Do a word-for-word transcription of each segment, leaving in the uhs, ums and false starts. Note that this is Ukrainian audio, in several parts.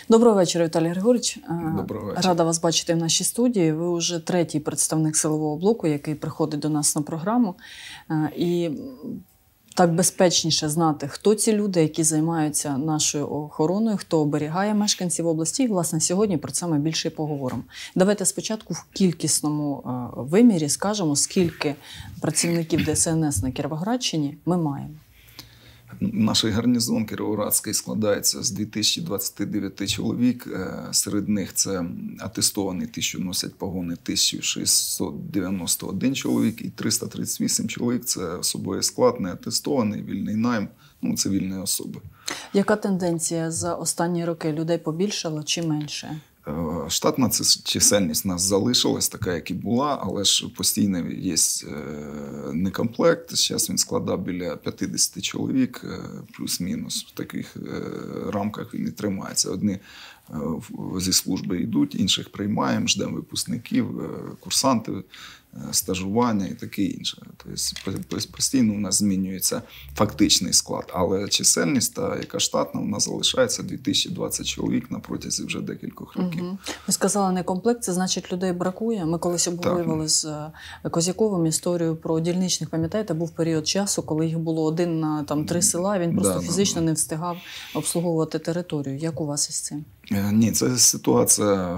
Доброго вечора, Віталій Григорович. Доброго вечора. Рада вас бачити в нашій студії. Ви вже третій представник силового блоку, який приходить до нас на програму. І так безпечніше знати, хто ці люди, які займаються нашою охороною, хто оберігає мешканців області. І, власне, сьогодні про це ми більше поговоримо. Давайте спочатку в кількісному вимірі скажемо, скільки працівників Де Ес Ен Ес на Кіровоградщині ми маємо. Наш гарнізон Кіровоградський складається з дві тисячі двадцяти дев'яти чоловік. Серед них це атестовані, ті, що носять погони, тисяча шістсот дев'яносто один чоловік, і триста тридцять вісім чоловік – це особовий склад, не атестований, вільний найм, ну, цивільні особи. Яка тенденція за останні роки? Людей побільшало чи менше? Штатна чисельність у нас залишилась така, як і була, але ж постійно є некомплект. Зараз він складає біля п'ятдесят чоловік, плюс-мінус. В таких рамках він і тримається. Одні зі служби йдуть, інших приймаємо, ждемо випускників, курсантів, стажування і таке інше. Тобто постійно у нас змінюється фактичний склад, але чисельність, та, яка штатна, у нас залишається дві тисячі двадцять чоловік на протязі вже декількох років. Угу. Ви сказали, не комплект, це значить людей бракує. Ми колись обговорювали з Козяковим історію про дільничних, пам'ятаєте, був період часу, коли їх було один на там, три села, він просто да, фізично да, да. не встигав обслуговувати територію. Як у вас із цим? Ні, це ситуація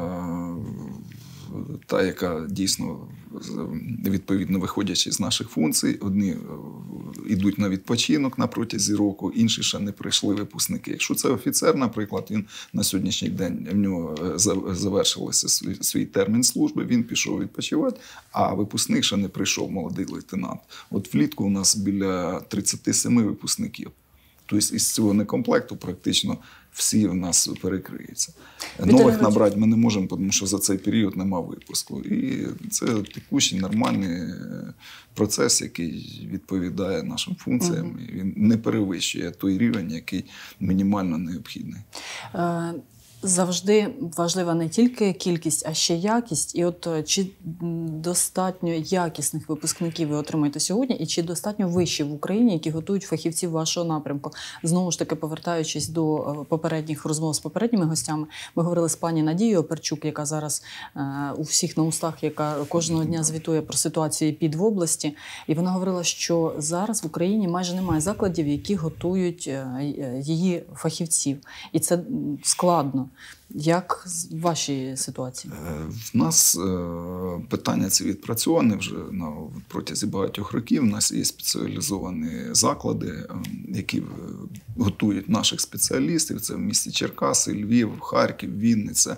та, яка дійсно, відповідно, виходячи з наших функцій, одні йдуть на відпочинок на протязі року, інші ще не прийшли випускники. Якщо це офіцер, наприклад, він на сьогоднішній день, в нього завершився свій, свій термін служби, він пішов відпочивати, а випускник ще не прийшов, молодий лейтенант. От влітку у нас біля тридцяти семи випускників. Тобто із цього некомплекту практично всі в нас перекриються. Нових набрати ми не можемо, тому що за цей період нема випуску. І це текущий, нормальний процес, який відповідає нашим функціям. Угу. І він не перевищує той рівень, який мінімально необхідний. Е Завжди важлива не тільки кількість, а ще якість. І от чи достатньо якісних випускників ви отримаєте сьогодні, і чи достатньо вишів в Україні, які готують фахівців вашого напрямку? Знову ж таки, повертаючись до попередніх розмов з попередніми гостями, ми говорили з пані Надією Оперчук, яка зараз е, у всіх на устах, яка кожного дня звітує про ситуацію ПІД в області. І вона говорила, що зараз в Україні майже немає закладів, які готують її фахівців. І це складно. Як в вашій ситуації? В нас питання ці відпрацьовані вже на протязі багатьох років. У нас є спеціалізовані заклади, які готують наших спеціалістів. Це в місті Черкаси, Львів, Харків, Вінниця.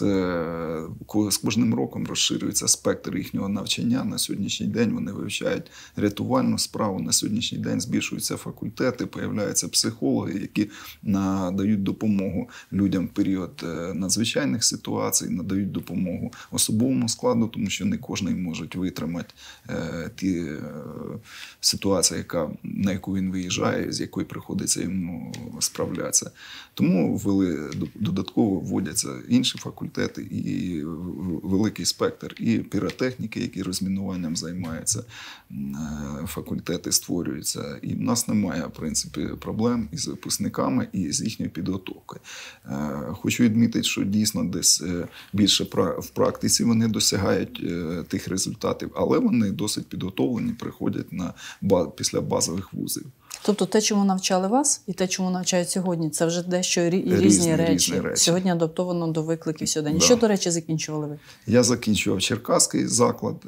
Це з кожним роком розширюється спектр їхнього навчання. На сьогоднішній день вони вивчають рятувальну справу. На сьогоднішній день збільшуються факультети, появляються психологи, які надають допомогу людям в період надзвичайних ситуацій, надають допомогу особовому складу, тому що не кожен може витримати е, ті е, ситуації, яка, на яку він виїжджає, з якою приходиться йому справлятися. Тому ввели, додатково вводяться інші факультети і великий спектр. І піротехніки, які розмінуванням займаються, е, факультети створюються. І в нас немає, в принципі, проблем із випускниками і з їхньою підготовкою. Е, хочу відмітити, що дійсно десь більше в практиці вони досягають тих результатів, але вони досить підготовлені, приходять на, після базових вузів. Тобто те, чому навчали вас, і те, чому навчають сьогодні, це вже дещо різні, різні, речі. різні речі. Сьогодні адаптовано до викликів сьогодні. Да. Що, до речі, закінчували ви? Я закінчував Черкаський заклад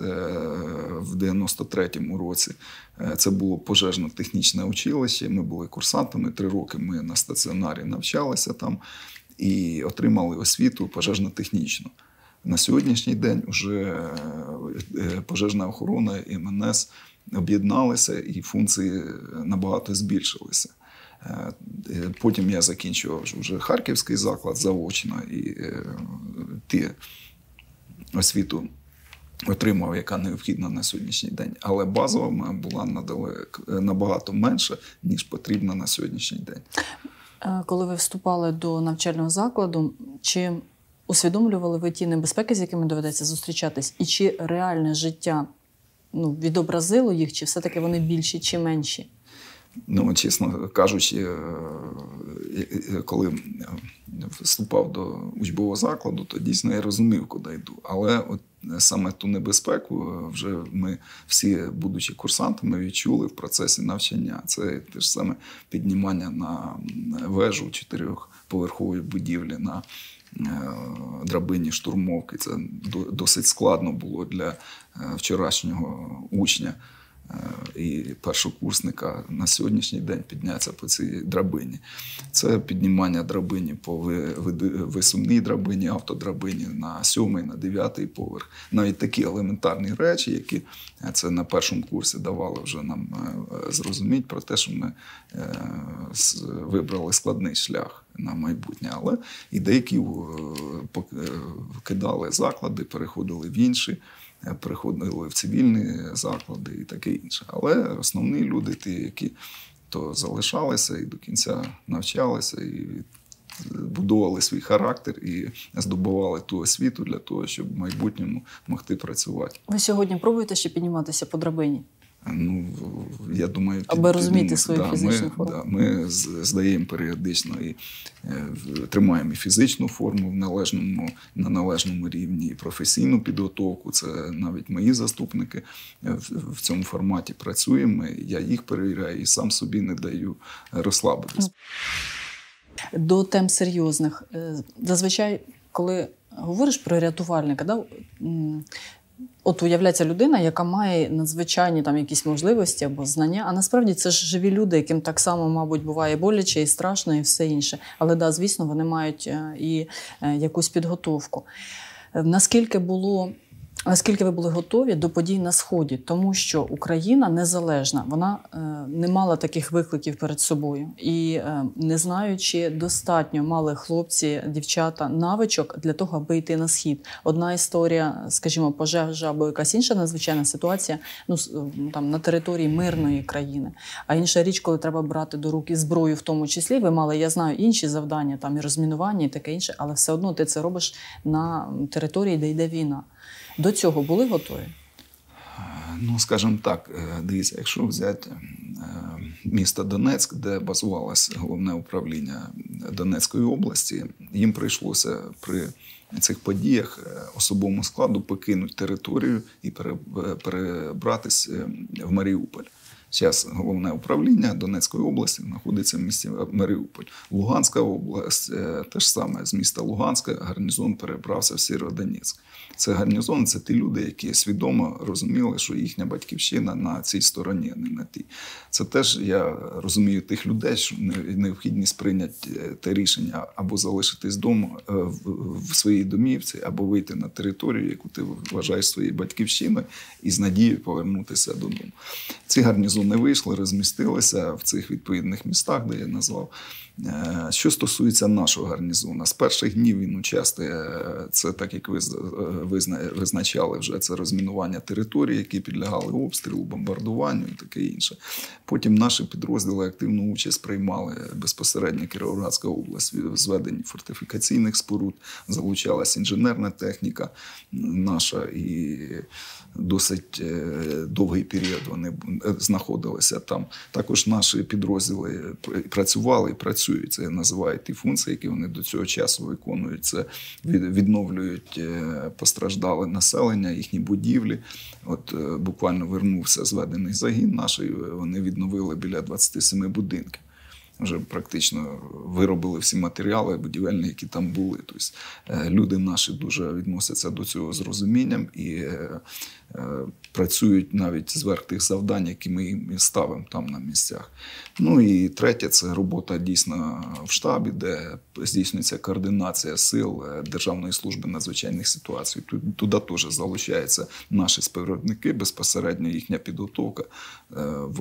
в дев'яносто третьому році. Це було пожежно-технічне училище. Ми були курсантами, три роки ми на стаціонарі навчалися там і отримали освіту пожежно-технічну. На сьогоднішній день вже пожежна охорона і Ем Ен Ес об'єдналися і функції набагато збільшилися. Потім я закінчував вже Харківський заклад заочно і ті освіту отримав, яка необхідна на сьогоднішній день. Але базова була набагато менша, ніж потрібна на сьогоднішній день. Коли ви вступали до навчального закладу, чи усвідомлювали ви ті небезпеки, з якими доведеться зустрічатись, і чи реальне життя ну, відобразило їх, чи все-таки вони більші чи менші? Ну, чесно кажучи, коли вступав до учбового закладу, то дійсно я розумів, куди йду. Але от саме ту небезпеку вже ми всі, будучи курсантами, відчули в процесі навчання. Це те ж саме піднімання на вежу чотирьохповерхової будівлі, на драбині штурмовки. Це досить складно було для вчорашнього учня і першокурсника на сьогоднішній день піднятися по цій драбині. Це піднімання драбині по висувній драбині, автодрабині на сьомий, на дев'ятий поверх. Навіть такі елементарні речі, які це на першому курсі давало вже нам зрозуміти про те, що ми вибрали складний шлях на майбутнє. Але і деякі покидали заклади, переходили в інші, переходили в цивільні заклади і таке інше. Але основні люди, ті, які то залишалися і до кінця навчалися, і будували свій характер, і здобували ту освіту для того, щоб в майбутньому могти працювати. Ви сьогодні пробуєте ще підніматися по драбині? Ну, я думаю, аби розуміти свою да, фізичну ми, форму. Да, ми здаємо періодично і е, тримаємо і фізичну форму в належному, на належному рівні, і професійну підготовку. Це навіть мої заступники в, в цьому форматі працюємо. Я їх перевіряю і сам собі не даю розслабитись. До тем серйозних. Зазвичай, коли говориш про рятувальника, да, от уявляється людина, яка має надзвичайні там якісь можливості або знання, а насправді це ж живі люди, яким так само, мабуть, буває боляче і страшно, і все інше. Але, да, звісно, вони мають і якусь підготовку. Наскільки було... Наскільки ви були готові до подій на Сході? Тому що Україна незалежна, вона е, не мала таких викликів перед собою. І е, не знаючи, достатньо мали хлопці, дівчата навичок для того, аби йти на Схід. Одна історія, скажімо, пожежа або якась інша надзвичайна ситуація, ну, там, на території мирної країни. А інша річ, коли треба брати до рук і зброю в тому числі, ви мали, я знаю, інші завдання, там і розмінування, і таке інше, але все одно ти це робиш на території, де йде війна. До цього були готові? Ну, скажімо так, дивіться, якщо взяти місто Донецьк, де базувалося головне управління Донецької області, їм прийшлося при цих подіях особовому складу покинути територію і перебратися в Маріуполь. Зараз головне управління Донецької області знаходиться в місті Маріуполь. Луганська область, те ж саме, з міста Луганська гарнізон перебрався в Сєвєродонецьк. Це гарнізон, це ті люди, які свідомо розуміли, що їхня батьківщина на цій стороні, а не на тій. Це теж, я розумію тих людей, що необхідність прийняти те рішення або залишитись вдома в своїй домівці, або вийти на територію, яку ти вважаєш своєю батьківщиною, і з надією повернутися додому. Ці гарнізони вийшли, розмістилися в цих відповідних містах, де я назвав. Що стосується нашого гарнізону, з перших днів він участвує, це так, як ви визначали вже, це розмінування територій, які підлягали обстрілу, бомбардуванню і таке інше. Потім наші підрозділи активну участь приймали безпосередньо Кіровоградська область в зведенні фортифікаційних споруд, залучалась інженерна техніка наша, і досить довгий період вони знаходилися там. Також наші підрозділи працювали і працюють. Це я називаю ті функції, які вони до цього часу виконують. Це відновлюють постраждале населення, їхні будівлі. От буквально вернувся зведений загін наш, вони відновили біля двадцять сім будинків. Вже практично виробили всі матеріали будівельні, які там були. Тобто люди наші дуже відносяться до цього з розумінням і працюють навіть зверх тих завдань, які ми їм ставимо там на місцях. Ну і третє – це робота дійсно в штабі, де здійснюється координація сил Державної служби надзвичайних ситуацій. Туди теж залучаються наші співробітники, безпосередньо їхня підготовка в,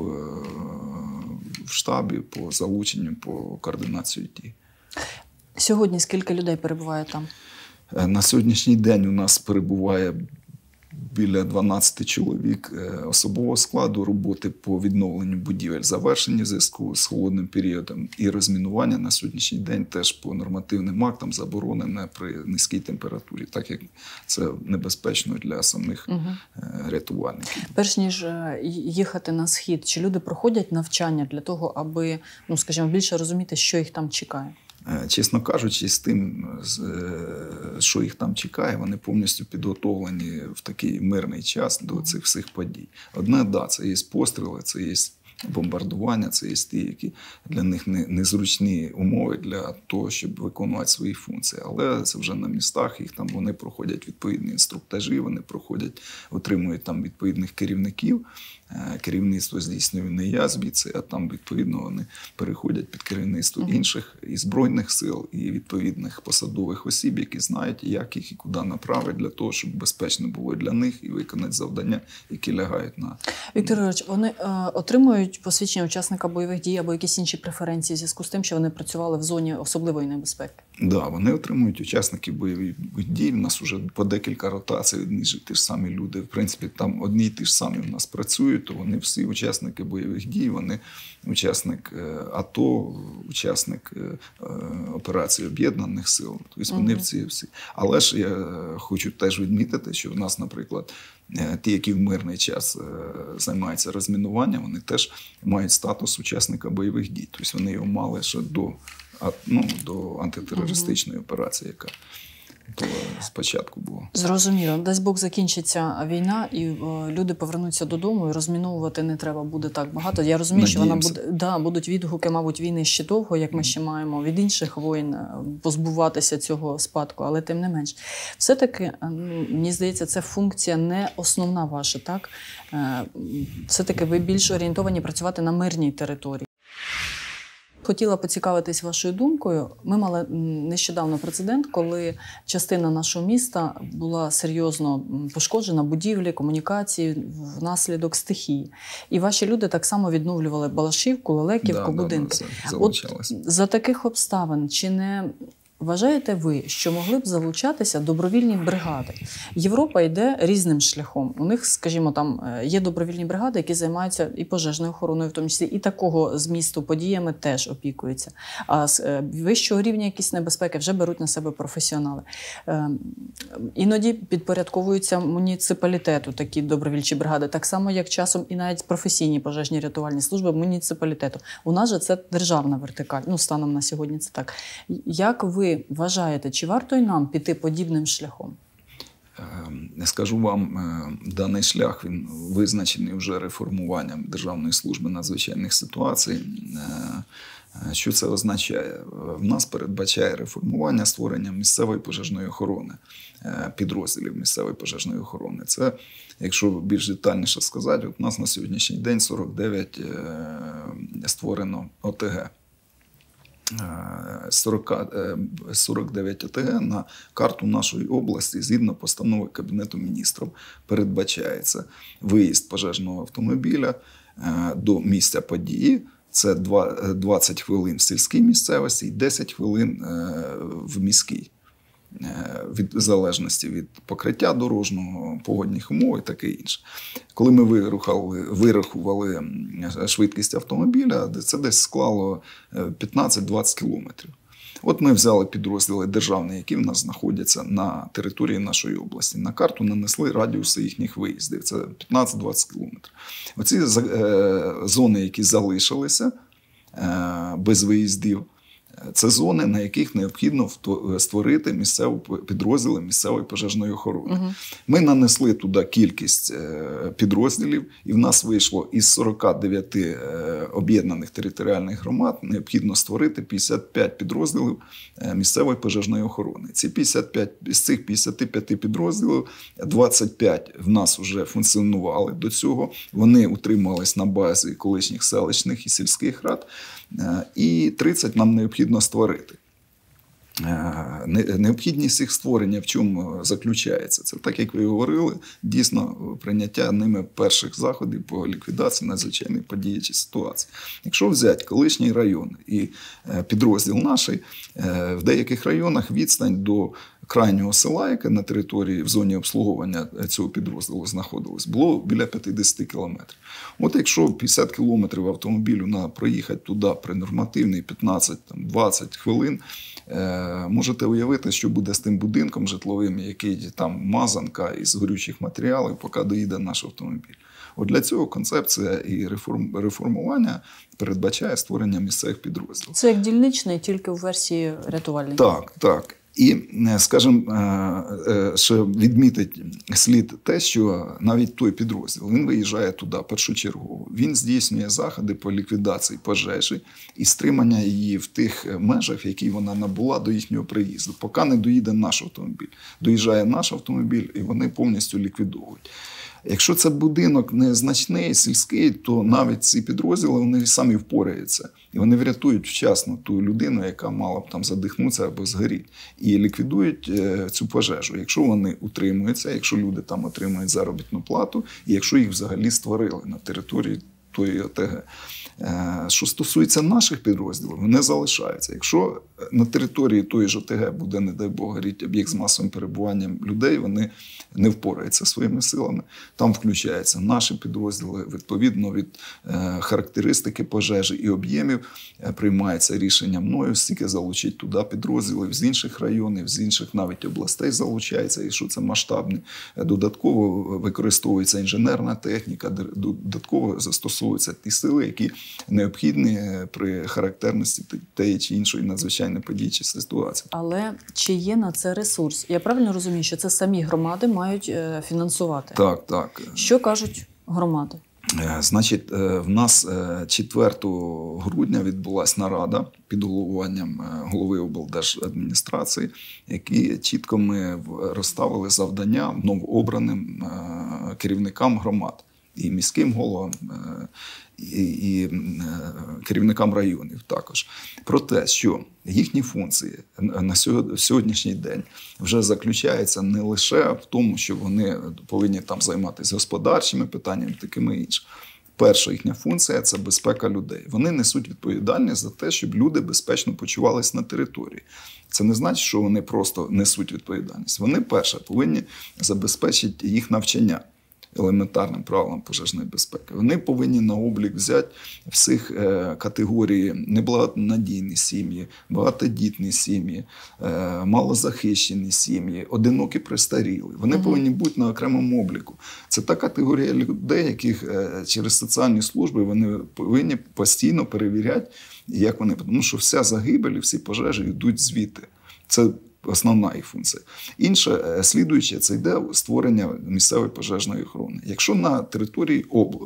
в штабі по залученню, по координації дій. Сьогодні скільки людей перебуває там? На сьогоднішній день у нас перебуває біля дванадцяти чоловік особового складу, роботи по відновленню будівель завершені в зв'язку з холодним періодом, і розмінування на сьогоднішній день теж по нормативним актам заборонене при низькій температурі, так як це небезпечно для самих угу. рятувальників. Перш ніж їхати на Схід, чи люди проходять навчання для того, аби, ну, скажімо, більше розуміти, що їх там чекає? Чесно кажучи, з тим, що їх там чекає, вони повністю підготовлені в такий мирний час до цих всіх подій. Одне, да, це є постріли, це є бомбардування, це є ті, які для них незручні умови для того, щоб виконувати свої функції. Але це вже на містах, їх там вони проходять відповідні інструктажі, вони проходять, отримують там відповідних керівників. Керівництво здійснює не я звідси, а там, відповідно, вони переходять під керівництво інших і Збройних сил, і відповідних посадових осіб, які знають, як їх і куди направити для того, щоб безпечно було для них і виконати завдання, які лягають на... Віктор Ігорович, вони е, отримують посвідчення учасника бойових дій або якісь інші преференції в зв'язку з тим, що вони працювали в зоні особливої небезпеки? Так, да, вони отримують учасників бойових дій. У нас вже по декілька ротацій одні ж ті ж самі люди. В принципі, там одні й ті ж самі у нас працюють, то вони всі учасники бойових дій, вони учасник АТО, учасник операції Об'єднаних Сил. Тобто вони mm-hmm. всі, всі. Але ж я хочу теж відмітити, що в нас, наприклад, ті, які в мирний час займаються розмінуванням, вони теж мають статус учасника бойових дій. Тобто вони його мали ще до, ну, до антитерористичної операції, яка спочатку було. Зрозуміло. Дасть Бог закінчиться війна, і о, люди повернуться додому, і розміновувати не треба буде так багато. Я розумію, Надіємося. що вона буде, да, будуть відгуки, мабуть, війни ще довго, як ми ще маємо від інших воїн позбуватися цього спадку, але тим не менш. Все-таки, мені здається, це функція не основна ваша, так? Все-таки ви більш орієнтовані працювати на мирній території. Хотіла поцікавитись вашою думкою. Ми мали нещодавно прецедент, коли частина нашого міста була серйозно пошкоджена, будівлі, комунікації внаслідок стихії. І ваші люди так само відновлювали Балашівку, Лелеківку, да, будинки. Да, да, От за таких обставин чи не вважаєте ви, що могли б залучатися добровільні бригади? Європа йде різним шляхом. У них, скажімо, там є добровільні бригади, які займаються і пожежною охороною, в тому числі, і такого змісту подіями теж опікуються. А з вищого рівня якісь небезпеки вже беруть на себе професіонали. Іноді підпорядковуються муніципалітету такі добровільчі бригади, так само, як часом і навіть професійні пожежні рятувальні служби муніципалітету. У нас же це державна вертикаль. Ну, станом на сьогодні це так. Як ви Ви вважаєте, чи варто й нам піти подібним шляхом? Я скажу вам, даний шлях він визначений вже реформуванням Державної служби надзвичайних ситуацій. Що це означає? В нас передбачає реформування створення місцевої пожежної охорони, підрозділів місцевої пожежної охорони. Це, якщо більш детальніше сказати, от у нас на сьогоднішній день сорок дев'ять створено О Те Ге. сорок дев'ять О Те Ге на карту нашої області згідно постанови Кабінету міністрів передбачається виїзд пожежного автомобіля до місця події. Це двадцять хвилин в сільській місцевості і десять хвилин в міській. Від залежності від покриття дорожнього, погодних умов і таке інше. Коли ми вирухали, вирахували швидкість автомобіля, це десь склало п'ятнадцять-двадцять кілометрів. От ми взяли підрозділи державні, які в нас знаходяться на території нашої області. На карту нанесли радіуси їхніх виїздів. Це п'ятнадцять-двадцять кілометрів. Оці зони, які залишилися без виїздів, це зони, на яких необхідно створити місцеві підрозділи місцевої пожежної охорони. Угу. Ми нанесли туди кількість підрозділів, і в нас вийшло із сорок дев'ять об'єднаних територіальних громад необхідно створити п'ятдесят п'ять підрозділів місцевої пожежної охорони. Ці п'ятдесят п'ять, з цих п'ятдесят п'ять підрозділів двадцять п'ять в нас вже функціонували до цього. Вони утримувались на базі колишніх селищних і сільських рад, і тридцять нам необхідно створити. Необхідність їх створення в чому заключається? Це так, як ви говорили, дійсно прийняття ними перших заходів по ліквідації надзвичайних подій чи ситуацій. Якщо взяти колишній район і підрозділ наш, в деяких районах відстань до крайнього села, яке на території, в зоні обслуговування цього підрозділу знаходилось, було біля п'ятдесят кілометрів. От якщо п'ятдесят кілометрів автомобілю на проїхати туди при нормативній п'ятнадцять-двадцять хвилин, е, можете уявити, що буде з тим будинком житловим, який там мазанка із горючих матеріалів, поки доїде наш автомобіль. От для цього концепція і реформ, реформування передбачає створення місцевих підрозділів. Це як дільничний, тільки в версії рятувальної. Так, так. І, скажімо, ще відмітить слід те, що навіть той підрозділ, він виїжджає туди першочергово. Він здійснює заходи по ліквідації пожежі і стримання її в тих межах, які вона набула до їхнього приїзду, поки не доїде наш автомобіль. Доїжджає наш автомобіль, і вони повністю ліквідовують. Якщо це будинок незначний, сільський, то навіть ці підрозділи, вони самі впораються. І вони врятують вчасно ту людину, яка мала б там задихнутися або згоріти. І ліквідують е, цю пожежу. Якщо вони утримуються, якщо люди там отримують заробітну плату, і якщо їх взагалі створили на території тої ОТГ. Е, що стосується наших підрозділів, вони залишаються. Якщо на території тої ж ОТГ буде, не дай Бог, горіти об'єкт з масовим перебуванням людей, вони не впораються своїми силами. Там включаються наші підрозділи, відповідно від е, характеристики пожежі і об'ємів е, приймається рішення мною, стільки залучити туди підрозділів з інших районів, з інших навіть областей залучається, якщо це масштабне. Додатково використовується інженерна техніка, додатково застосовуються ті сили, які необхідні при характерності тієї чи іншої надзвичайної події чи ситуації. Але чи є на це ресурс? Я правильно розумію, що це самі громади мають фінансувати? Так, так. Що кажуть громади? Значить, в нас четвертого грудня відбулася нарада під головуванням голови облдержадміністрації, які чітко ми розставили завдання новообраним керівникам громад. І міським головам, і, і керівникам районів також. Про те, що їхні функції на сьогоднішній день вже заключаються не лише в тому, що вони повинні там займатися господарчими питаннями, такими іншими. Перша їхня функція – це безпека людей. Вони несуть відповідальність за те, щоб люди безпечно почувалися на території. Це не значить, що вони просто несуть відповідальність. Вони, перше, повинні забезпечити їх навчання елементарним правилам пожежної безпеки. Вони повинні на облік взяти всіх е, категорій неблагонадійні сім'ї, багатодітні сім'ї, е, малозахищені сім'ї, одинокі престарілі. Вони угу. повинні бути на окремому обліку. Це та категорія людей, яких е, через соціальні служби вони повинні постійно перевіряти, як вони, тому що вся загибель і всі пожежі йдуть звідти. Це основна їх функція. Інше, слідуюче, це йде створення місцевої пожежної охорони. Якщо на території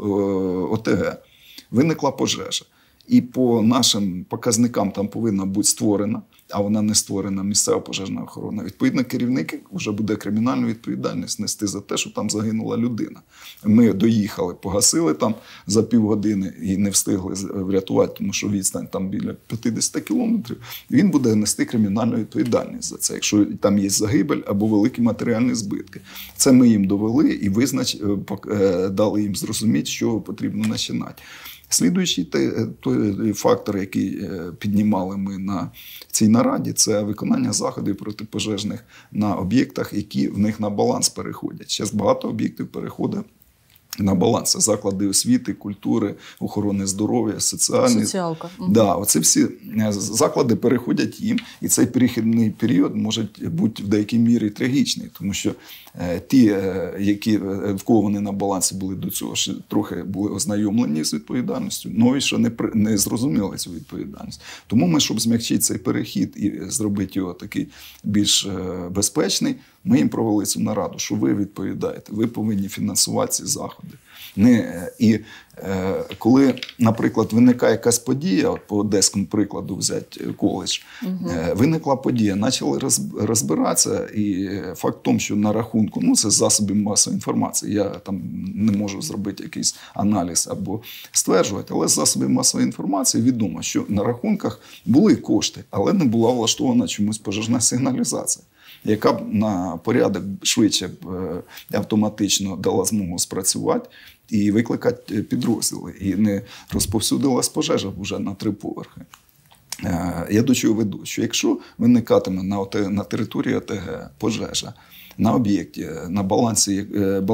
ОТГ виникла пожежа, і по нашим показникам там повинна бути створена, а вона не створена, місцева пожежна охорона, відповідно, керівник вже буде кримінальну відповідальність нести за те, що там загинула людина. Ми доїхали, погасили там за півгодини і не встигли врятувати, тому що відстань там біля п'ятдесят кілометрів. Він буде нести кримінальну відповідальність за це, якщо там є загибель або великі матеріальні збитки. Це ми їм довели і визнач, дали їм зрозуміти, що потрібно починати. Слідуючий той фактор, який піднімали ми на цій нараді, це виконання заходів протипожежних на об'єктах, які в них на баланс переходять. Зараз багато об'єктів переходить на баланс. Це заклади освіти, культури, охорони здоров'я, соціальні. Соціалка. Да, оці всі заклади переходять їм, і цей перехідний період може бути в деякій мірі трагічний, тому що ті, які, в кого вони на балансі були до цього, ще трохи були ознайомлені з відповідальністю, нові ще не, не зрозуміли цю відповідальність. Тому ми, щоб змягчити цей перехід і зробити його такий більш безпечний, ми їм провели цю нараду, що ви відповідаєте, ви повинні фінансувати ці заходи. Не, і е, коли, наприклад, виникає якась подія, от по одеському прикладу взяти коледж, угу. е, виникла подія, почали роз, розбиратися, і факт в тому, що на рахунку, ну це засоби масової інформації, я там не можу зробити якийсь аналіз або стверджувати, але з засобів масової інформації відомо, що на рахунках були кошти, але не була влаштована чомусь пожежна сигналізація, яка б на порядок швидше б автоматично дала змогу спрацювати і викликати підрозділи. І не розповсюдилась пожежа вже на три поверхи. Я до чого веду, що якщо виникатиме на, ОТ, на території ОТГ пожежа, на об'єкті, на балансі,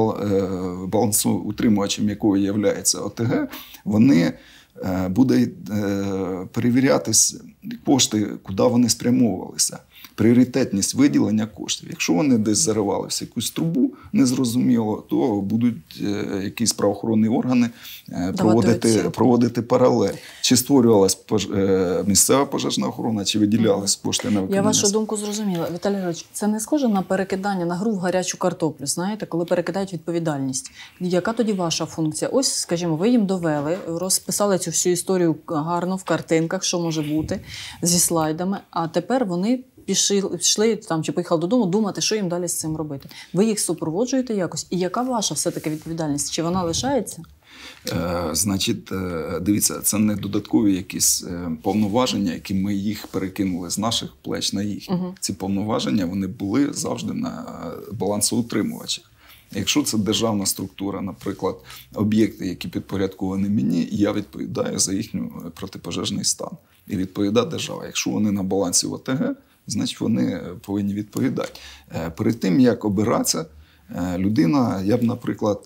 балансоутримувачем якого є ОТГ, вони буде перевірятись кошти, куди вони спрямовувалися. Пріоритетність виділення коштів. Якщо вони десь заривалися в якусь трубу, незрозуміло, то будуть е, якісь правоохоронні органи е, проводити, проводити паралель. Чи створювалась пож... е, місцева пожежна охорона, чи виділялись кошти на виконання. Я вашу думку зрозуміла. Віталій Григорович, це не схоже на перекидання, на гру в гарячу картоплю, знаєте, коли перекидають відповідальність. Яка тоді ваша функція? Ось, скажімо, ви їм довели, розписали цю всю історію гарно в картинках, що може бути, зі слайдами, а тепер вони пішли, пішли там, чи поїхали додому думати, що їм далі з цим робити. Ви їх супроводжуєте якось? І яка ваша все-таки відповідальність? Чи вона лишається? Е, значить, е, дивіться, це не додаткові якісь е, повноваження, які ми їх перекинули з наших плеч на їх. Угу. Ці повноваження, вони були завжди на балансоутримувачах. Якщо це державна структура, наприклад, об'єкти, які підпорядковані мені, я відповідаю за їхній протипожежний стан. І відповідає держава. Якщо вони на балансі ОТГ, значить вони повинні відповідати. Перед тим, як обиратися, людина, я б, наприклад,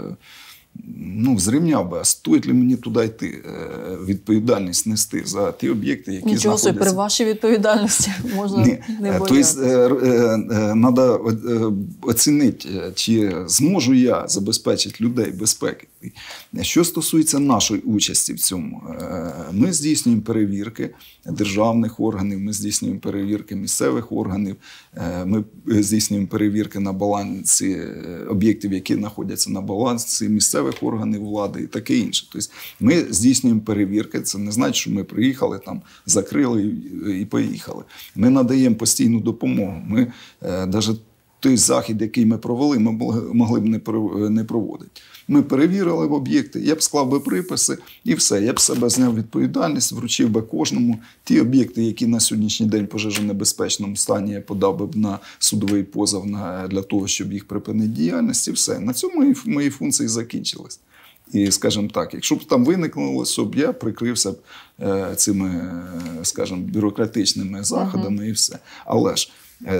ну, зрівняв би, а стоїть ли мені туди йти, відповідальність нести за ті об'єкти, які Нічого знаходяться. Нічого собі, при вашій відповідальності можна Ні. не боятися. Тобто, треба оцінити, чи зможу я забезпечити людей безпеки. Що стосується нашої участі в цьому, ми здійснюємо перевірки державних органів, ми здійснюємо перевірки місцевих органів, ми здійснюємо перевірки на балансі об'єктів, які знаходяться на балансі місцевих органів влади і таке інше. Тобто ми здійснюємо перевірки, це не значить, що ми приїхали, там, закрили і поїхали. Ми надаємо постійну допомогу. Ми навіть той захід, який ми провели, ми могли б не проводити. Ми перевірили в об'єкти, я б склав би приписи і все. Я б себе зняв відповідальність, вручив би кожному. Ті об'єкти, які на сьогоднішній день в пожежонебезпечному стані, я подав би на судовий позов для того, щоб їх припинити діяльність, і все. На цьому мої, мої функції закінчились. І, скажімо так, якщо б там виникнуло, щоб я прикрився б е, цими, скажімо, бюрократичними заходами uh-huh. і все. Але ж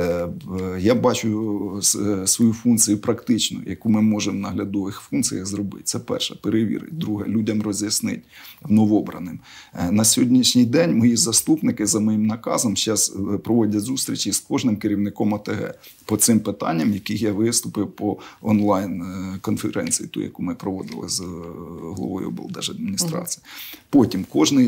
я бачу свою функцію практичну, яку ми можемо в наглядових функціях зробити. Це перше – перевірити. Друге – людям роз'яснити новообраним. На сьогоднішній день мої заступники за моїм наказом зараз проводять зустрічі з кожним керівником ОТГ по цим питанням, яких я виступив по онлайн-конференції, ту, яку ми проводили з головою облдержадміністрації. Потім кожний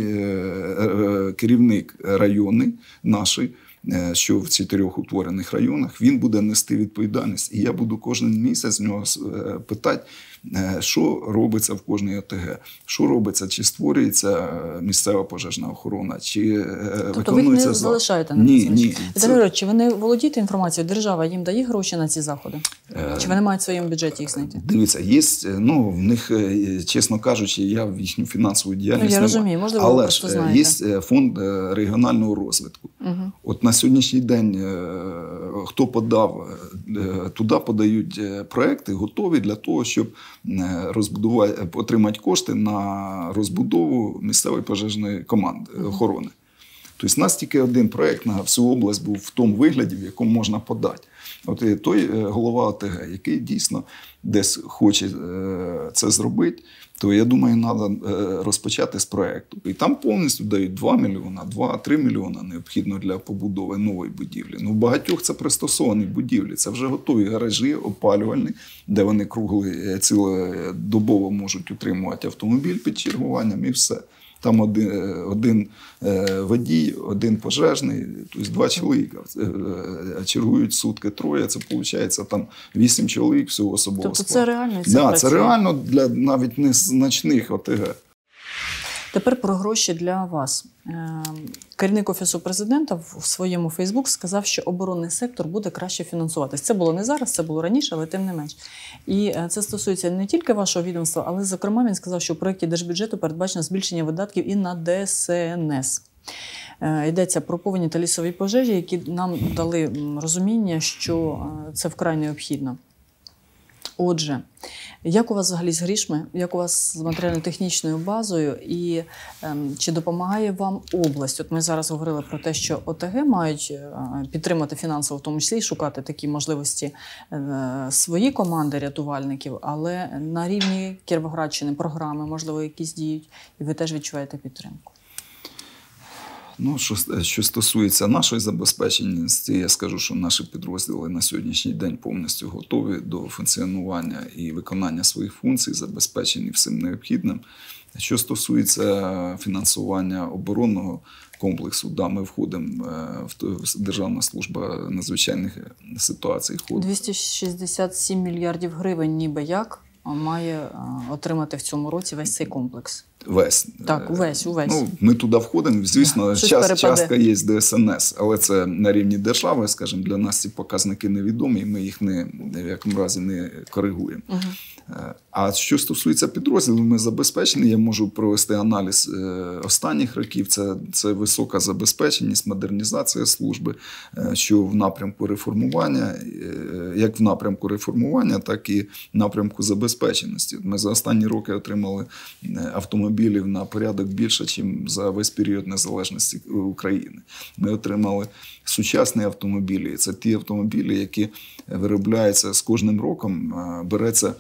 керівник районний нашої, що в чотирьох утворених районах, він буде нести відповідальність. І я буду кожен місяць з нього питати, що робиться в кожній ОТГ, що робиться, чи створюється місцева пожежна охорона, чи тобто виконується... ви не залишаєте на ні, ні. Віталій Григорович, чи ви не володієте інформацією? Держава їм дає гроші на ці заходи? Чи вони мають в своєму бюджеті їх знайти? Дивіться, є, ну, в них, чесно кажучи, я в їхню фінансову діяльність ну, я не розумію, можливо, але ви просто знаєте. ж є фонд регіонального розвитку. Угу. От на сьогоднішній день хто подав, туди подають проекти, готові для того, щоб розбудувати, отримати кошти на розбудову місцевої пожежної команди охорони. Тобто у нас тільки один проєкт на всю область був в тому вигляді, в якому можна подати. От і той голова ОТГ, який дійсно десь хоче це зробити, то, я думаю, треба розпочати з проєкту. І там повністю дають два мільйони, два-три мільйони необхідно для побудови нової будівлі. Ну, в багатьох це пристосовані будівлі, це вже готові гаражі, опалювальні, де вони круглий, цілодобово можуть утримувати автомобіль під чергуванням і все. Там один, один водій, один пожежний, тобто два чоловіка. Чергують сутки троє, це виходить там вісім чоловік всього особового тобто складу. Це реально? Це, да, це реально для навіть незначних ОТГ. Тепер про гроші для вас. Керівник Офісу Президента в своєму Фейсбук сказав, що оборонний сектор буде краще фінансуватись. Це було не зараз, це було раніше, але тим не менш. І це стосується не тільки вашого відомства, але, зокрема, він сказав, що в проєкті держбюджету передбачено збільшення видатків і на Де Ес Ен Ес. Йдеться про повені та лісові пожежі, які нам дали розуміння, що це вкрай необхідно. Отже, Як у вас взагалі з грішми? Як у вас з матеріально-технічною базою? І ем, чи допомагає вам область? От ми зараз говорили про те, що ОТГ мають е, підтримати фінансово, в тому числі і шукати такі можливості е, свої команди рятувальників, але на рівні Кіровоградщини програми, можливо, якісь діють, і ви теж відчуваєте підтримку? Ну, що, що стосується нашої забезпеченості, я скажу, що наші підрозділи на сьогоднішній день повністю готові до функціонування і виконання своїх функцій, забезпечені всім необхідним. Що стосується фінансування оборонного комплексу, да, ми входимо в Державна служба надзвичайних ситуацій. двісті шістдесят сім мільярдів гривень ніби як має отримати в цьому році весь цей комплекс. Весь. Так, увесь, увесь. Ну, ми туди входимо, звісно, час, частка є з Де Ес Ен Ес, але це на рівні держави, скажімо, для нас ці показники невідомі, і ми їх не, в якому разі не коригуємо. Угу. А що стосується підрозділів, ми забезпечені. Я можу провести аналіз останніх років. Це, це висока забезпеченість, модернізація служби, що в напрямку реформування, як в напрямку реформування, так і в напрямку забезпеченості. Ми за останні роки отримали автомобілів на порядок більше, ніж за весь період незалежності України. Ми отримали сучасні автомобілі. Це ті автомобілі, які виробляються з кожним роком, береться.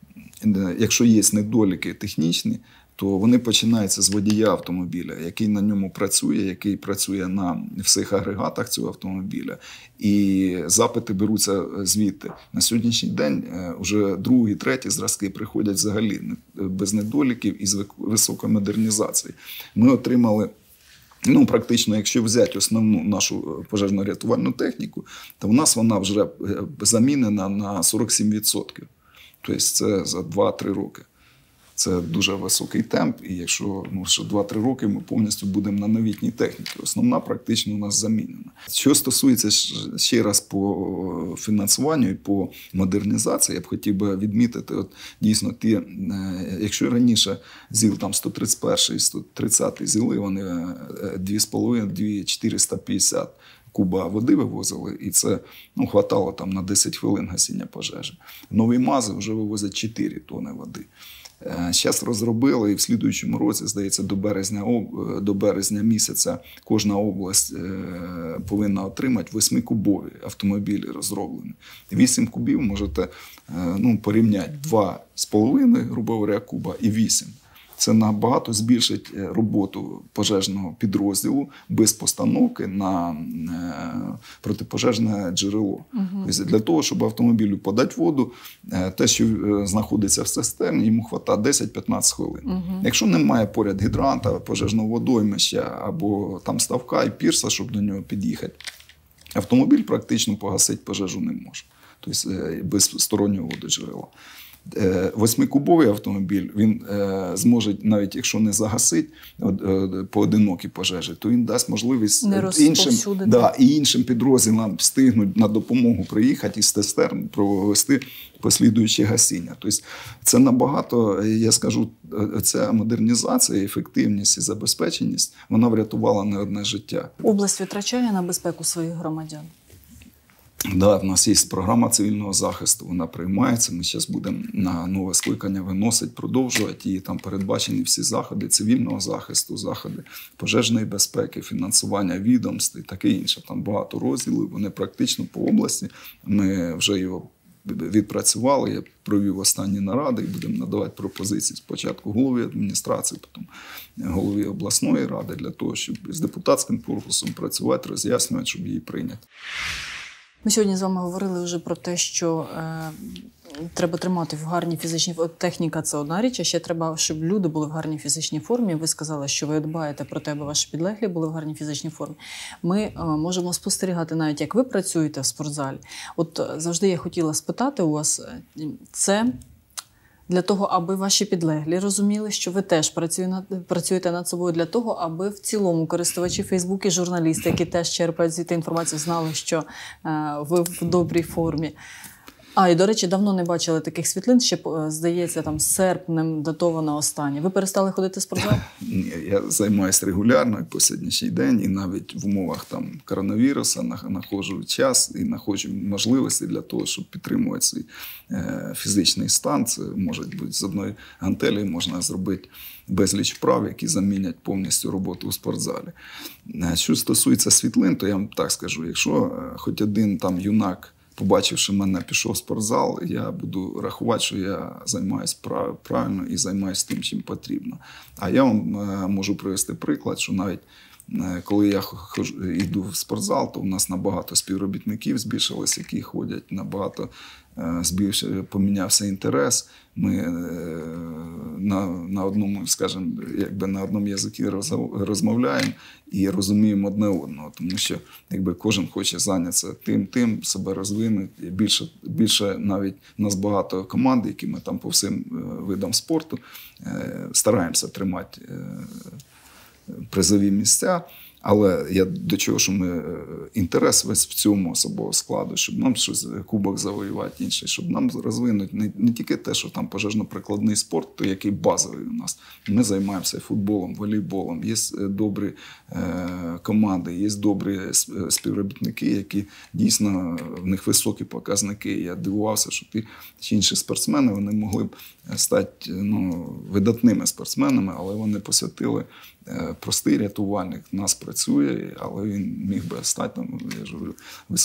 Якщо є недоліки технічні, то вони починаються з водія автомобіля, який на ньому працює, який працює на всіх агрегатах цього автомобіля. І запити беруться звідти. На сьогоднішній день вже другі, треті зразки приходять взагалі без недоліків і з високою модернізацією. Ми отримали, ну, практично, якщо взяти основну нашу пожежно-рятувальну техніку, то в нас вона вже замінена на сорок сім відсотків. Тобто це за два-три роки. Це дуже високий темп, і якщо ну, ще два-три роки ми повністю будемо на новітній техніці. Основна практично у нас замінена. Що стосується ще раз по фінансуванню і по модернізації, я б хотів би відмітити, от, дійсно, ті, якщо раніше ЗІЛ там сто тридцять перший, сто тридцятий ЗІЛи, вони дві з половиною - дві тисячі чотириста п'ятдесят куба води вивозили, і це ну, хватало там на десять хвилин гасіння пожежі. Нові МАЗи вже вивозять чотири тонни води. Зараз розробили, і в слідуючому році, здається, до березня, до березня місяця кожна область повинна отримати восьмикубові автомобілі розроблені. вісім кубів можете ну, порівняти два з половиною, грубо говоря, куба і вісім. Це набагато збільшить роботу пожежного підрозділу без постановки на протипожежне джерело. Угу. Тобто для того, щоб автомобілю подати воду, те, що знаходиться в цистерні, йому вистачає десять-п'ятнадцять хвилин. Угу. Якщо немає поряд гідранта, пожежного водоймища або там ставка і пірса, щоб до нього під'їхати, автомобіль практично погасити пожежу не може. Тобто без стороннього вододжерела. Восьмикубовий автомобіль, він е, зможе, навіть якщо не загасить е, поодинокі пожежі, то він дасть можливість іншим, да, і іншим підрозділам встигнуть на допомогу приїхати і з цистерн провести послідуюче гасіння. Тобто це набагато, я скажу, ця модернізація, ефективність і забезпеченість, вона врятувала не одне життя. Область витрачає на безпеку своїх громадян? Да, в нас є програма цивільного захисту, вона приймається. Ми зараз будемо на нове скликання виносити, продовжувати. І там передбачені всі заходи цивільного захисту, заходи пожежної безпеки, фінансування відомств і таке інше. Там багато розділів, вони практично по області. Ми вже його відпрацювали, я провів останні наради і будемо надавати пропозиції спочатку голові адміністрації, потім голові обласної ради для того, щоб з депутатським корпусом працювати, роз'яснювати, щоб її прийняти. Ми сьогодні з вами говорили вже про те, що е, треба тримати в гарній фізичній формі. Техніка – це одна річ, а ще треба, щоб люди були в гарній фізичній формі. Ви сказали, що ви дбаєте про те, аби ваші підлеглі були в гарній фізичній формі. Ми е, можемо спостерігати навіть, як ви працюєте в спортзалі. От завжди я хотіла спитати у вас, це для того, аби ваші підлеглі розуміли, що ви теж працюєте над собою, для того, аби в цілому користувачі Фейсбуку і журналісти, які теж черпають звідти інформацію, знали, що е, ви в добрій формі. А, і, до речі, давно не бачили таких світлин, ще, здається, там серпнем датовано останнє. Ви перестали ходити в спортзал? Ні, я займаюся регулярно по сьогоднішній день, і навіть в умовах там коронавірусу знаходжу час і знаходжу можливості для того, щоб підтримувати свій е, фізичний стан. Це може бути з одної гантелі можна зробити безліч вправ, які замінять повністю роботу у спортзалі. Що стосується світлин, то я вам так скажу, якщо хоч один там юнак, побачивши мене, пішов в спортзал, я буду рахувати, що я займаюся правильно і займаюся тим, чим потрібно. А я вам можу привести приклад, що навіть коли я йду в спортзал, то у нас набагато співробітників збільшилось, які ходять, набагато збільшив, помінявся інтерес. Ми на, на одному, скажімо, якби на одному язикі розмовляємо і розуміємо одне одного, тому що якби кожен хоче зайнятися тим, тим, себе розвинути. Більше, більше навіть у нас багато команд, які ми там по всім видам спорту стараємося тримати призові місця. Але я до чого, що ми інтерес весь в цьому особового складу, щоб нам щось кубок завоювати інший, щоб нам розвинути не, не тільки те, що там пожежно-прикладний спорт, то який базовий у нас. Ми займаємося футболом, волейболом, є добрі е, команди, є добрі співробітники, які дійсно в них високі показники. Я дивувався, що ті чи інші спортсмени вони могли б стати ну, видатними спортсменами, але вони посвятили простий рятувальник в нас працює, але він міг би стати, я ж говорю,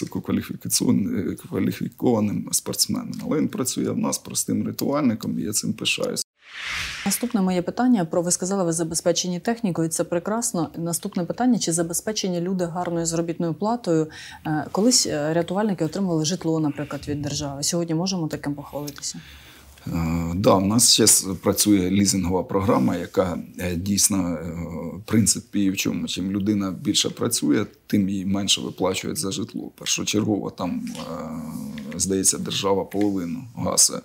висококваліфікованим спортсменом. Але він працює в нас простим рятувальником, і я цим пишаюся. Наступне моє питання про, ви сказали, ви забезпечені технікою, це прекрасно. Наступне питання, чи забезпечені люди гарною заробітною платою? Колись рятувальники отримували житло, наприклад, від держави. Сьогодні можемо таким похвалитися? Так, да, у нас зараз працює лізингова програма, яка дійсно, принцип її в чому. Чим людина більше працює, тим їй менше виплачують за житло. Першочергово там, здається, держава половину гасить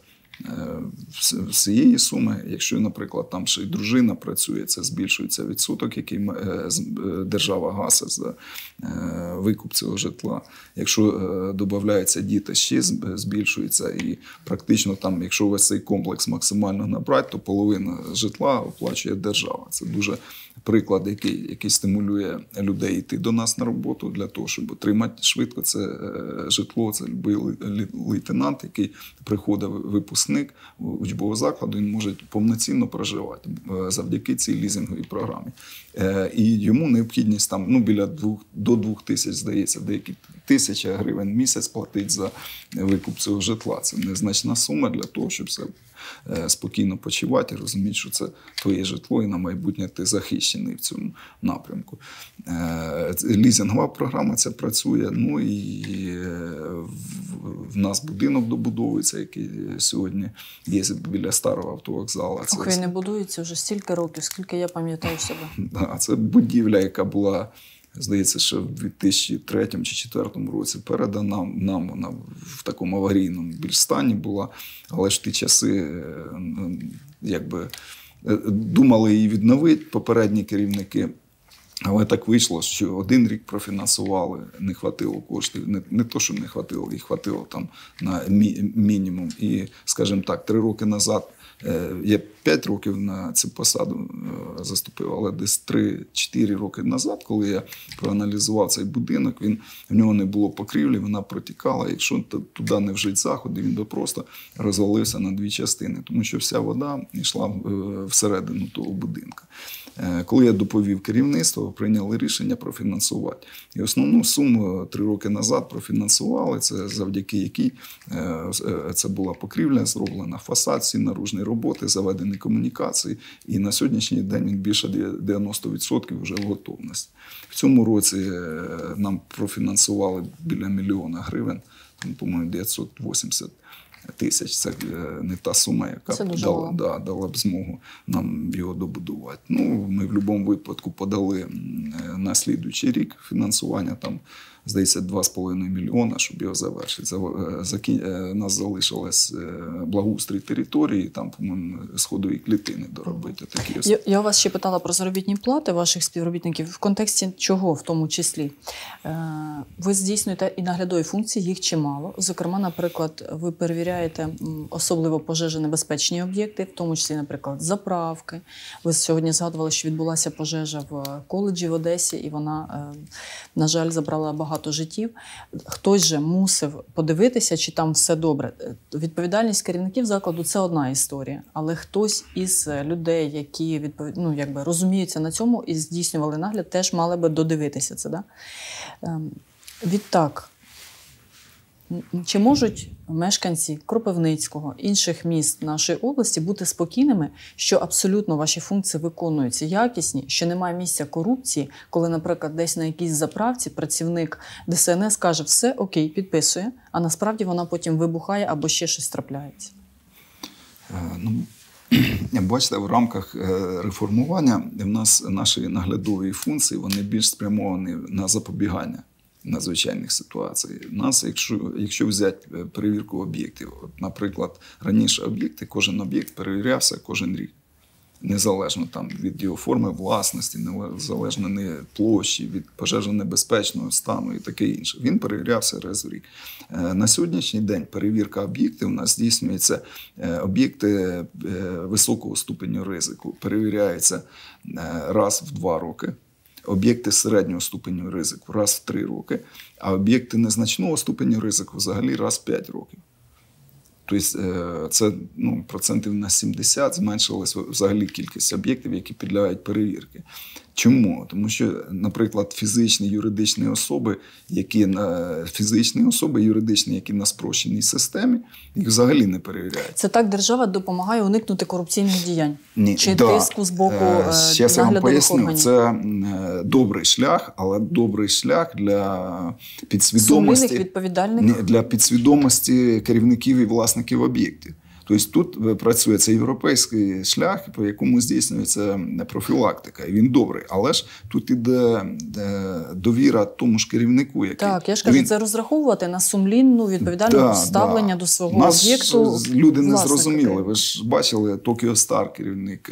всієї суми. Якщо, наприклад, там ще й дружина працює, це збільшується відсоток, який держава гасить за викуп цього житла. Якщо додаються діти, ще збільшується. І практично там, якщо весь цей комплекс максимально набрати, то половина житла оплачує держава. Це дуже приклад, який, який стимулює людей йти до нас на роботу для того, щоб отримати швидко це житло. Це любий лейтенант, який приходить випускник учбового закладу, він може повноцінно проживати завдяки цій лізинговій програмі. І йому необхідність там, ну, біля двох, до двох тисяч, здається, деякі тисяча гривень в місяць платить за викуп цього житла. Це незначна сума для того, щоб все спокійно почувати і розуміти, що це твоє житло і на майбутнє ти захищений в цьому напрямку. Лізингова програма ця працює. Ну і в нас будинок добудовується, який сьогодні є біля старого автовокзалу. Ох, він не будується вже стільки років, скільки я пам'ятаю себе. Да, це будівля, яка була, здається, що в дві тисячі третьому чи дві тисячі четвертому році передана нам, вона в такому аварійному більш стані була, але ж ті часи, якби, думали її відновити попередні керівники, але так вийшло, що один рік профінансували, не хватило коштів, не, не то, що не хватило, їх хватило там на мі, мінімум. І, скажімо так, три роки назад, я п'ять років на цю посаду заступив, але десь три-чотири роки назад, коли я проаналізував цей будинок, він, в нього не було покрівлі, вона протікала. Якщо туди не вжить заходи, він би просто розвалився на дві частини, тому що вся вода йшла всередину того будинку. Коли я доповів керівництво, прийняли рішення профінансувати. І основну суму три роки назад профінансували, це завдяки якій це була покрівля, зроблена фасад, всі наружні роботи, заведені комунікації. І на сьогоднішній день він більше дев'яносто відсотків вже в готовності. В цьому році нам профінансували біля мільйона гривень, по-моєму, дев'ятсот вісімдесят тисяч. Це не та сума, яка б дала, да, дала б змогу нам його добудувати. Ну, ми в будь-якому випадку подали на слідуючий рік фінансування там здається, два з половиною мільйона, щоб його завершити. Закін... Нас залишилось благоустрій території, там, по-моєму, сходові клітини доробити. Такі ось. Я, я вас ще питала про заробітні плати ваших співробітників. В контексті чого, в тому числі? Ви здійснюєте і наглядові функції, їх чимало. Зокрема, наприклад, ви перевіряєте особливо пожежонебезпечні об'єкти, в тому числі, наприклад, заправки. Ви сьогодні згадували, що відбулася пожежа в коледжі в Одесі, і вона, на жаль, забрала багато життів. Хтось же мусив подивитися, чи там все добре. Відповідальність керівників закладу – це одна історія. Але хтось із людей, які відповід... ну, якби розуміються на цьому і здійснювали нагляд, теж мали би додивитися це. Да? Відтак, чи можуть мешканці Кропивницького, інших міст нашої області бути спокійними, що абсолютно ваші функції виконуються якісні, що немає місця корупції, коли, наприклад, десь на якійсь заправці працівник Де Се Ен Ес каже «все окей, підписує», а насправді вона потім вибухає або ще щось трапляється? Ну, бачите, в рамках реформування в нас наші наглядові функції, вони більш спрямовані на запобігання надзвичайних ситуацій. Нас, якщо, якщо взяти перевірку об'єктів, от, наприклад, раніше об'єкти, кожен об'єкт перевірявся кожен рік. Незалежно там, від його форми власності, незалежно від площі, від пожежонебезпечного стану і таке інше. Він перевірявся раз в рік. На сьогоднішній день перевірка об'єктів у нас здійснюється, об'єкти високого ступеню ризику перевіряються раз в два роки. Об'єкти середнього ступеню ризику раз в три роки, а об'єкти незначного ступеню ризику взагалі раз в п'ять років. Тобто це ну, процентів на сімдесят зменшилась взагалі кількість об'єктів, які підлягають перевірці. Чому? Тому що, наприклад, фізичні, юридичні особи, які на фізичні особи, юридичні, які на спрощеній системі, їх взагалі не перевіряють. Це так держава допомагає уникнути корупційних діянь? Ні, чи да. тиску з боку Ще я вам поясню, це добрий шлях, але добрий шлях для підсвідомості, сумлінних, відповідальних? Для підсвідомості керівників і власників об'єктів. Тобто тут працює цей європейський шлях, по якому здійснюється профілактика. І він добрий. Але ж тут іде довіра тому ж керівнику. Який... Так, я ж кажу, він... це розраховувати на сумлінну відповідальне да, ставлення да. до свого Нас об'єкту. Люди не зрозуміли. Ви ж бачили, Tokyo Star керівник,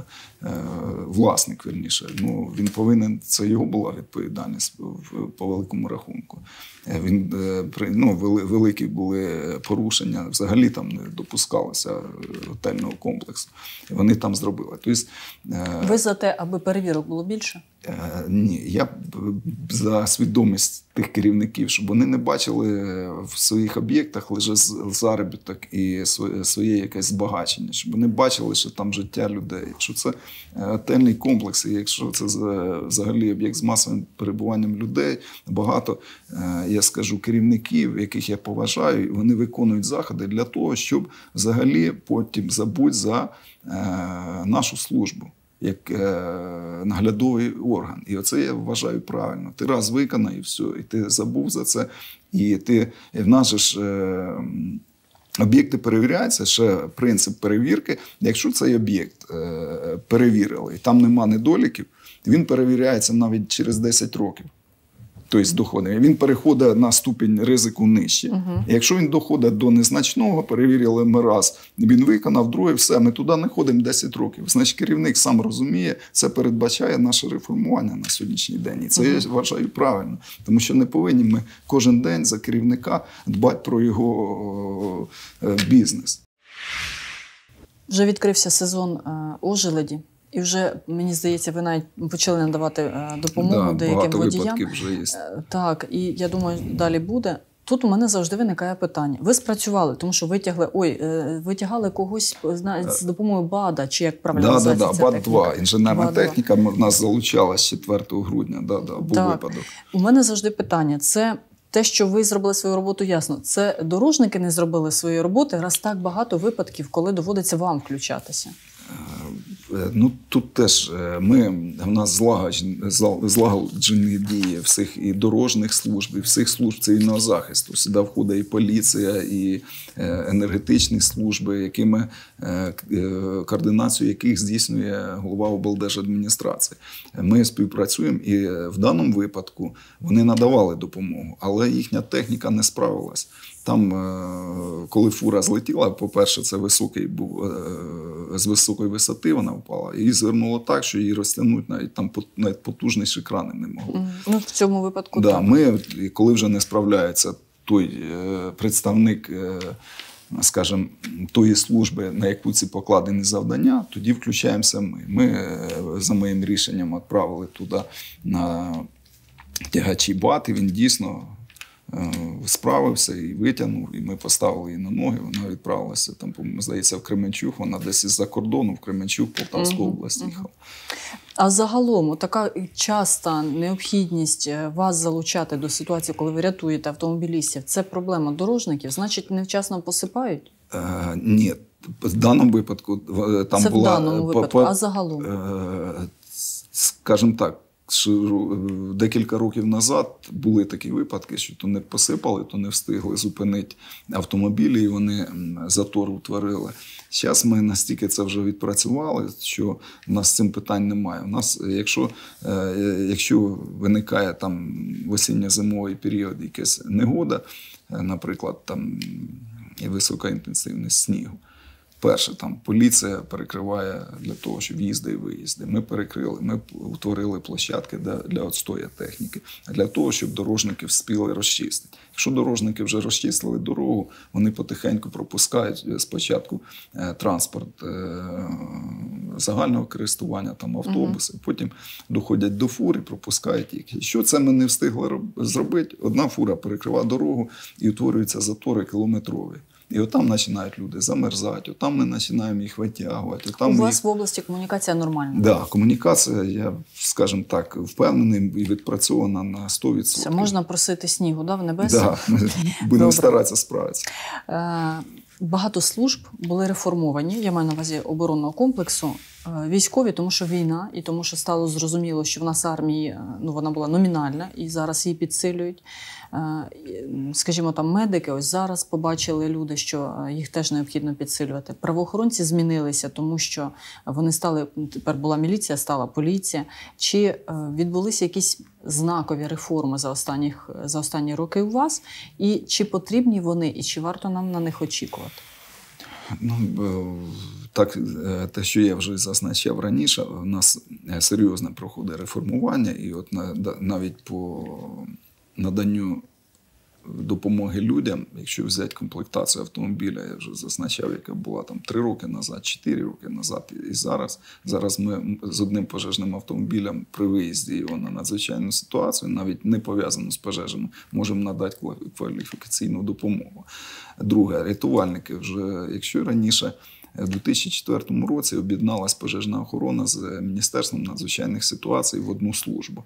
власник, вірніше. Ну, він повинен, це його була відповідальність по великому рахунку. Він, ну, великі були порушення, взагалі там не допускалося готельного комплексу. І вони там зробили. Тобто, ви за те, аби перевірок було більше? Ні, я за свідомість тих керівників, щоб вони не бачили в своїх об'єктах лише заробіток і своє якесь збагачення, щоб вони бачили, що там життя людей. Якщо це готельний комплекс, і якщо це взагалі об'єкт з масовим перебуванням людей, багато, я скажу, керівників, яких я поважаю, вони виконують заходи для того, щоб взагалі потім забути за нашу службу як е, наглядовий орган. І оце я вважаю правильно. Ти раз виконав і все, і ти забув за це. І ти, і в нас же ж е, об'єкти перевіряються, ще принцип перевірки. Якщо цей об'єкт е, перевірили, і там нема недоліків, він перевіряється навіть через десять років. Тобто доходить. Він переходить на ступінь ризику нижче. Uh-huh. Якщо він доходить до незначного, перевірили ми раз, він виконав, другий, все, ми туди не ходимо десять років. Значить, керівник сам розуміє, це передбачає наше реформування на сьогоднішній день. І це uh-huh. я вважаю правильно. Тому що не повинні ми кожен день за керівника дбати про його бізнес. Вже відкрився сезон ожеледі. І вже, мені здається, ви навіть почали надавати допомогу да, деяким водіям. Вже є. Так, і я думаю, далі буде. Тут у мене завжди виникає питання. Ви спрацювали, тому що витягли, ой, витягали когось з допомогою БАДа, чи як правильно да, називається да, ця да, техніка? БАД два. Інженерна БАД техніка в нас залучалась четвертого грудня, да, да, був так. випадок. У мене завжди питання. Це те, що ви зробили свою роботу, ясно. Це дорожники не зробили свої роботи, раз так багато випадків, коли доводиться вам включатися? Ну, тут теж ми, в нас злагоджені, злагоджені дії всіх і дорожніх служб, і всіх служб цивільного захисту. Сюди входить і поліція, і енергетичні служби, якими, координацію яких здійснює голова облдержадміністрації. Ми співпрацюємо і в даному випадку вони надавали допомогу, але їхня техніка не справилась. Там, коли фура злетіла, по-перше, це високий був, з високої висоти вона впала, і звернуло так, що її розтягнути навіть там навіть потужніші крани не могли. Ну, в цьому випадку да, так. Ми, коли вже не справляється той представник, скажімо, тої служби, на яку ці покладені завдання, тоді включаємося ми. Ми за моїм рішенням відправили туди на тягачі БАТ, і він дійсно справився і витягнув, і ми поставили її на ноги, вона відправилася, там, здається, в Кременчуг, вона десь із-за кордону в Кременчуг, Полтавську область їхала. А загалом, така часта необхідність вас залучати до ситуації, коли ви рятуєте автомобілістів, це проблема дорожників? Значить, невчасно посипають? Е, ні, в даному випадку там це була... в даному випадку, а загалом? Е, скажімо так, декілька років назад були такі випадки, що то не посипали, то не встигли зупинити автомобілі, і вони затор утворили. Зараз ми настільки це вже відпрацювали, що в нас з цим питань немає. У нас, якщо, якщо виникає там в осінньо-зимовий період якась негода, наприклад, там є висока інтенсивність снігу, перше, там поліція перекриває для того, щоб в'їзди і виїзди. Ми перекрили, ми утворили площадки для, для відстою техніки, для того, щоб дорожники встигли розчистити. Якщо дорожники вже розчистили дорогу, вони потихеньку пропускають спочатку е, транспорт е, загального користування, там автобуси, угу. Потім доходять до фур і пропускають їх. Якщо це ми не встигли зробити, одна фура перекриває дорогу і утворюються затори кілометрові. І отам починають люди замерзати, отам ми починаємо їх витягувати. У вас їх... в області комунікація нормальна? Так, да, комунікація, я, скажімо так, впевнений і відпрацьована на сто відсотків. Це можна просити снігу, да, в небесі? Так, да, ми будемо старатися справитися. Е, багато служб були реформовані, я маю на увазі оборонного комплексу, військові, тому що війна, і тому що стало зрозуміло, що в нас армії, ну, вона була номінальна, і зараз її підсилюють. Скажімо, там медики, ось зараз побачили люди, що їх теж необхідно підсилювати. Правоохоронці змінилися, тому що вони стали, тепер була міліція, стала поліція. Чи відбулися якісь знакові реформи за, останніх, за останні роки у вас? І чи потрібні вони, і чи варто нам на них очікувати? Ну, так, те, що я вже зазначав раніше, у нас серйозне проходить реформування, і от навіть по наданню допомоги людям, якщо взяти комплектацію автомобіля, я вже зазначав, яка була там три роки назад, чотири роки назад, і зараз. Зараз ми з одним пожежним автомобілем при виїзді його на надзвичайну ситуацію, навіть не пов'язану з пожежами, можемо надати кваліфікаційну допомогу. Друге, рятувальники вже, якщо раніше у дві тисячі четвертому році об'єдналась пожежна охорона з Міністерством надзвичайних ситуацій в одну службу.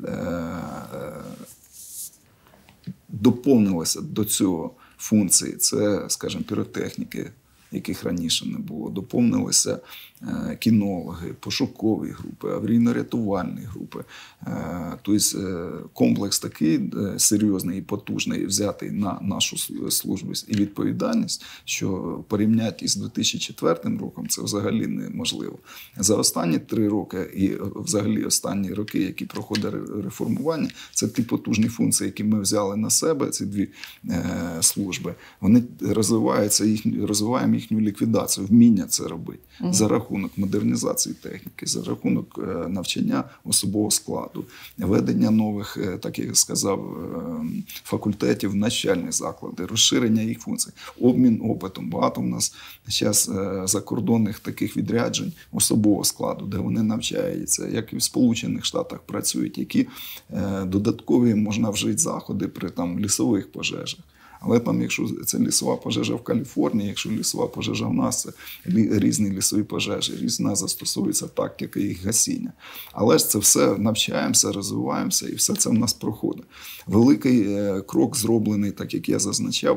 Доповнилися до цього функції, це, скажімо, піротехніки, яких раніше не було. Доповнилися е, кінологи, пошукові групи, аварійно-рятувальні групи. Е, тобто е, комплекс такий е, серйозний і потужний, взятий на нашу службу і відповідальність, що порівняти із дві тисячі четвертим роком це взагалі неможливо. За останні три роки і взагалі останні роки, які проходить реформування, це ті потужні функції, які ми взяли на себе, ці дві е, служби, вони розвиваються, їх, розвиваємо їхню ліквідацію, вміння це робити. Mm-hmm. За рахунок модернізації техніки, за рахунок е, навчання особового складу, ведення нових, е, так як я сказав, е, факультетів в навчальні заклади, розширення їх функцій, обмін опитом. Багато в нас зараз е, закордонних таких відряджень особового складу, де вони навчаються, як і в Сполучених Штатах працюють, які е, додаткові можна вжити заходи при там лісових пожежах. Але там, якщо це лісова пожежа в Каліфорнії, якщо лісова пожежа в нас, це різні лісові пожежі, різна застосовується тактика їх гасіння. Але ж це все навчаємося, розвиваємося, і все це в нас проходить. Великий крок зроблений, так як я зазначав,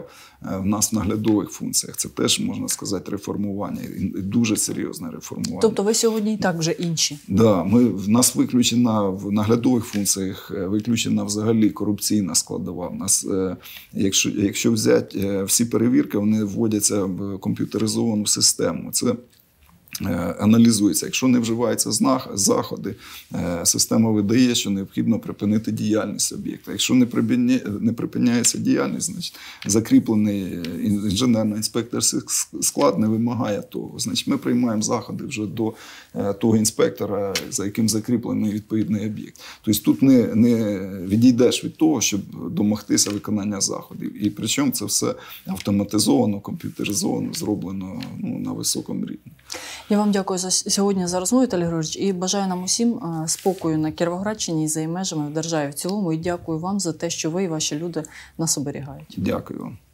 в нас в наглядових функціях. Це теж, можна сказати, реформування, і дуже серйозне реформування. Тобто ви сьогодні і так вже інші? Так, да, ми, в нас виключена в наглядових функціях, виключена взагалі корупційна складова. В нас, якщо, якщо взяти всі перевірки, вони вводяться в комп'ютеризовану систему. Це аналізується. Якщо не вживаються заходи, система видає, що необхідно припинити діяльність об'єкта. Якщо не, припиня... не припиняється діяльність, значить закріплений інженерно-інспекторський склад не вимагає того. Значить, ми приймаємо заходи вже до того інспектора, за яким закріплений відповідний об'єкт. Тобто тут не, не відійдеш від того, щоб домогтися виконання заходів. І причому це все автоматизовано, комп'ютеризовано, зроблено ну, на високому рівні. Я вам дякую за сьогодні за розмову, Віталій Григорович, і бажаю нам усім спокою на Кіровоградщині і за її межами в державі в цілому. І дякую вам за те, що ви і ваші люди нас оберігають. Дякую вам.